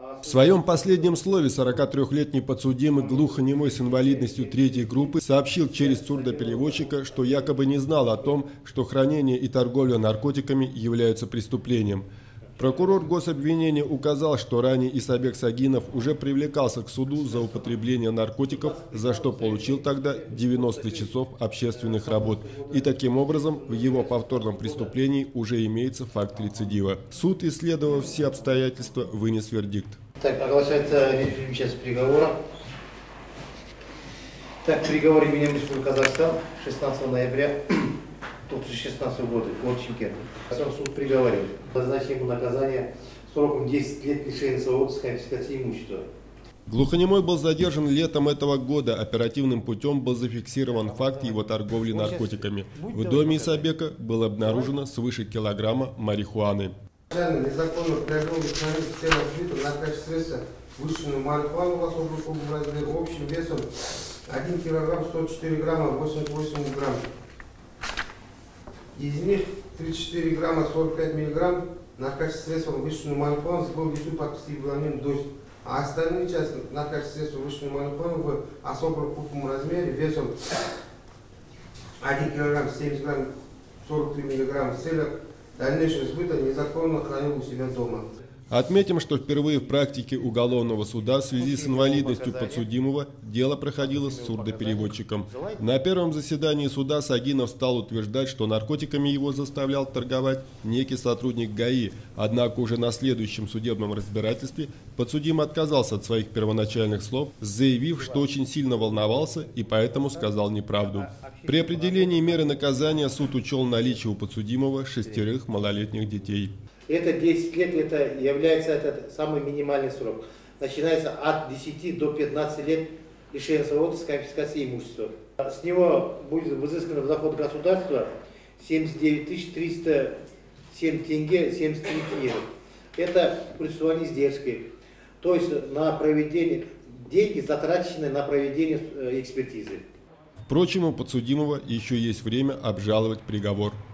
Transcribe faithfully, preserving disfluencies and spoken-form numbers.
В своем последнем слове сорокатрёхлетний подсудимый, глухонемой с инвалидностью третьей группы, сообщил через сурдопереводчика, что якобы не знал о том, что хранение и торговля наркотиками являются преступлением. Прокурор гособвинения указал, что ранее Исабек Сагинов уже привлекался к суду за употребление наркотиков, за что получил тогда девяносто часов общественных работ. И таким образом в его повторном преступлении уже имеется факт рецидива. Суд, исследовав все обстоятельства, вынес вердикт. Так, оглашается режим сейчас приговора. Так, приговор именем Республики Казахстан шестнадцатого ноября две тысячи шестнадцатого года, Горченко. Суд приговаривает. Назначить ему наказание сроком десять лет лишения свободы с конфискацией имущества. Глухонемой был задержан летом этого года. Оперативным путем был зафиксирован факт его торговли наркотиками. В доме Исабека было обнаружено свыше килограмма марихуаны. Незаконно приобрел наркотических средств, вышедшую марихуану в особом кубом размере, общим весом один килограмм сто четыре грамма восемьдесят восемь грамм. Из них тридцать четыре грамма сорок пять миллиграмм наркотических средств, вышедшую марихуану, был весу под стимулированием доз. А остальные части наркотических средств, вышедшую марихуану в особом кубом размере, весом один килограмм семьдесят грамм сорок три миллиграмма в целях дальнейшего сбыта незаконно хранил у себя дома. Отметим, что впервые в практике уголовного суда в связи с инвалидностью подсудимого дело проходило с сурдопереводчиком. На первом заседании суда Сагинов стал утверждать, что наркотиками его заставлял торговать некий сотрудник ГАИ. Однако уже на следующем судебном разбирательстве подсудимый отказался от своих первоначальных слов, заявив, что очень сильно волновался и поэтому сказал неправду. При определении меры наказания суд учел наличие у подсудимого шестерых малолетних детей. Это десять лет, это является этот самый минимальный срок. Начинается от десяти до пятнадцати лет лишения свободы с конфискацией имущества. С него будет взыскано в доход государства семьдесят девять тысяч триста семь тенге семьдесят три книры. Это процессуальные издержки. То есть на проведение, деньги затрачены на проведение экспертизы. Впрочем, у подсудимого еще есть время обжаловать приговор.